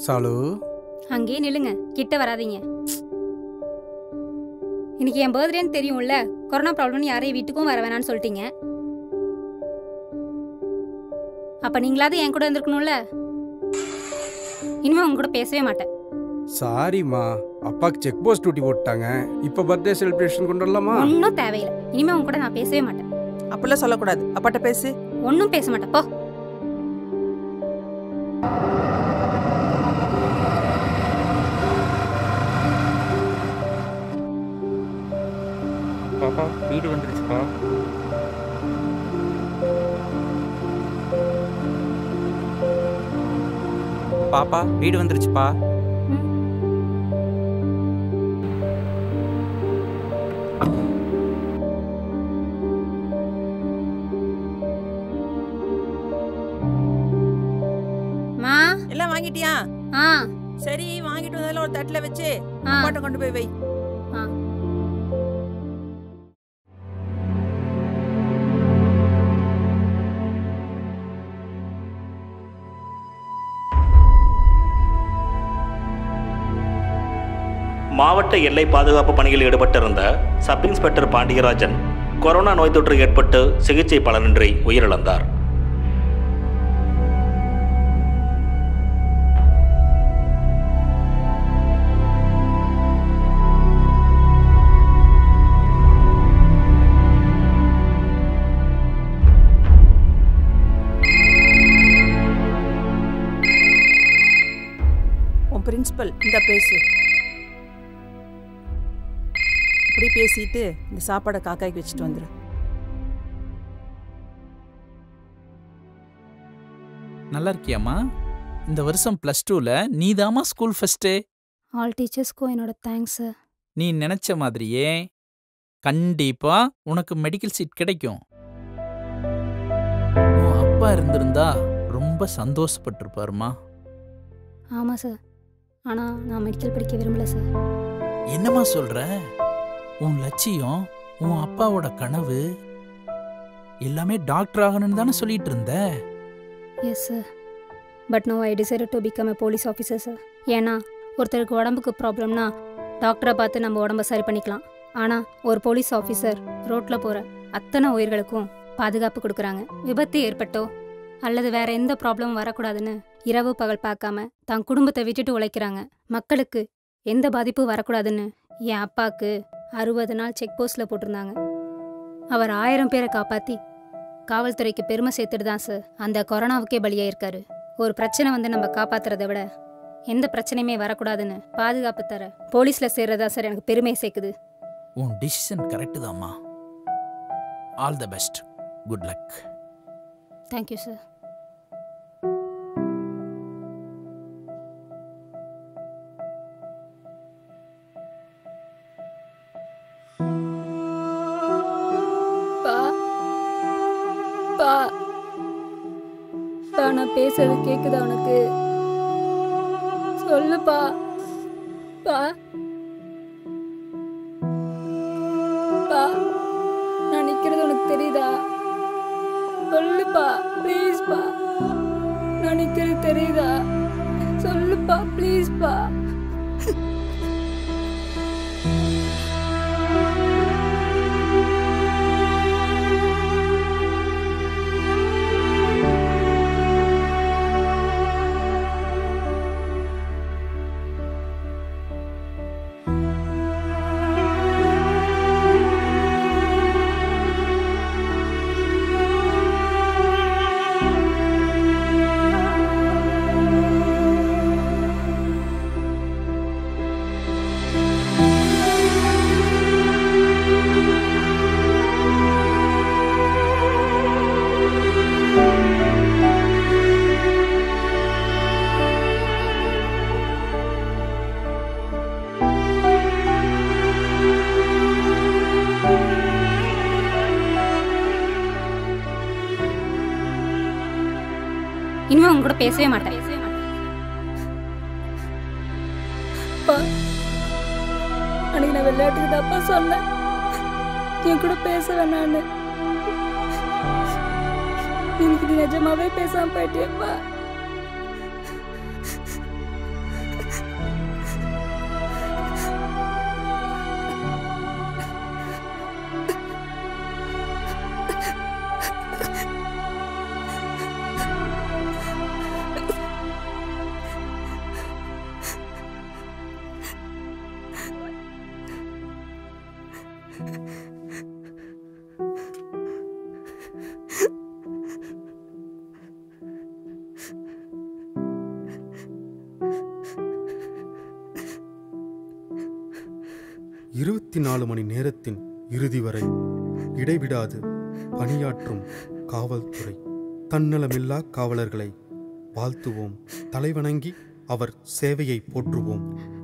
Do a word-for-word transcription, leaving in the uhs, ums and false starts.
சாலு அங்கேயே நில்லுங்க, கிட்ட வராதீங்க. இன்னைக்கு என் பர்த்டேன்னு தெரியும்ல, கொரோனா ப்ராப்ளம்னு யாரையும் வீட்டுக்கும் வர வேணான்னு சொல்லிட்டீங்க. அப்ப நீங்களாவது என் கூட இருந்திருக்கணும்ல. இனிமே உங்க கூட பேசவே மாட்டேன். சாரிம்மா, அப்பாக்கு செக் போஸ்ட் டியூட்டி போட்டாங்க. இப்போ பர்த்டே செலிப்ரேஷன் கொண்டாடலாமா? ஒன்றும் தேவையில்லை. இனிமே உங்க கூட நான் பேசவே மாட்டேன். அப்பெல்லாம் சொல்லக்கூடாது. அப்பாட்ட பேசு. ஒன்றும் பேச மாட்டேன் போ. பாப்பா வீடு வந்துருச்சுப்பா. பாப்பா வீடு வந்துருச்சுப்பா. மா எல்லாம் வாங்கிட்டியா? ஆ சரி, வாங்கிட்டு வந்ததுல ஒரு தட்டுல வச்சு ஆ. அப்பாட்ட கொண்டு போய் வை. ஆ. மாவட்ட எல்லை பாதுகாப்பு பணியில் ஈடுபட்டிருந்த சப் இன்ஸ்பெக்டர் பாண்டியராஜன் கொரோனா நோய் தொற்று ஏற்பட்டு சிகிச்சை பலனின்றி உயிரிழந்தார். உன் பிரின்சிபல் இந்த பேசு. இப்படி பேசிட்டு இந்த சாப்பாடை காக்காய்க்கு வச்சுட்டு வந்துரு. நல்லா இருக்கியாம்மா? இந்த வருஷம் பிளஸ் டூல நீதாம்மா ஸ்கூல் ஃபர்ஸ்ட்டு. ஆல் டீச்சர்ஸ்க்கும் என்னோட தேங்க்ஸ் சார். நீ நினைச்ச மாதிரியே கண்டிப்பா உனக்கு மெடிக்கல் சீட் கிடைக்கும். உன் அப்பா இருந்திருந்தா ரொம்ப சந்தோஷப்பட்டிருப்பாருமா. ஆமாம் சார், ஆனால் நான் மெடிக்கல் படிக்க விரும்பல சார். என்னம்மா சொல்ற? உன் லட்சியம், உன் அப்பாவோட கனவு எல்லாமே டாக்டர் ஆகணும்னு தானே சொல்லிட்டு இருந்த. Yes sir, but no I decided to become a police officer sir. ஏன்னா ஒருத்தருக்கு உடம்புக்கு ப்ராப்ளம்னா டாக்டரை பார்த்து நம்ம உடம்ப சரி பண்ணிக்கலாம். ஆனால் ஒரு போலீஸ் ஆஃபீஸர் ரோட்டில் போகிற அத்தனை உயிர்களுக்கும் பாதுகாப்பு கொடுக்குறாங்க. விபத்து ஏற்பட்டோ அல்லது வேற எந்த ப்ராப்ளமும் வரக்கூடாதுன்னு இரவு பகல் பார்க்காம தன் குடும்பத்தை விட்டுட்டு உழைக்கிறாங்க. மக்களுக்கு எந்த பாதிப்பும் வரக்கூடாதுன்னு என் அப்பாவுக்கு அறுபது நாள் செக் போஸ்ட்டில் போட்டிருந்தாங்க. அவர் ஆயிரம் பேரை காப்பாற்றி காவல்துறைக்கு பெருமை சேர்த்துட்டு தான் சார் அந்த கொரோனாவுக்கே பலியாயிருக்காரு. ஒரு பிரச்சனை வந்து நம்ம காப்பாற்றுறதை விட எந்த பிரச்சனையுமே வரக்கூடாதுன்னு பாதுகாப்பு தர போலீஸில் சேர்றதா சார் எனக்கு பெருமையை சேர்க்குது. உன் டிசிஷன் கரெக்டு தான்மா. All the best. Good luck. Thank you sir. நான் பேசுறது கேக்குதா உனக்கு? சொல்லுப்பா. பா பா நான் நிக்கிறது உனக்கு தெரியுதா? சொல்லுப்பா ப்ளீஸ் பா. நான் நிக்கிறது தெரியுதா? சொல்லுப்பா ப்ளீஸ் பா. இனிமே உங்க கூட பேசவே மாட்டேன். அன்னைக்கு நான் விளையாட்டுக்கு தப்பா சொன்னேன். என் கூட பேச வேணான்னு. இன்னைக்கு நீ நிஜமாவே பேசாம போயிட்டேப்பா. இருபத்தி நாலு மணி நேரத்தின் இறுதி வரை இடைவிடாது பணியாற்றும் காவல்துறை. தன்னலமில்லா காவலர்களை வாழ்த்துவோம், தலைவணங்கி அவர் சேவையை போற்றுவோம்.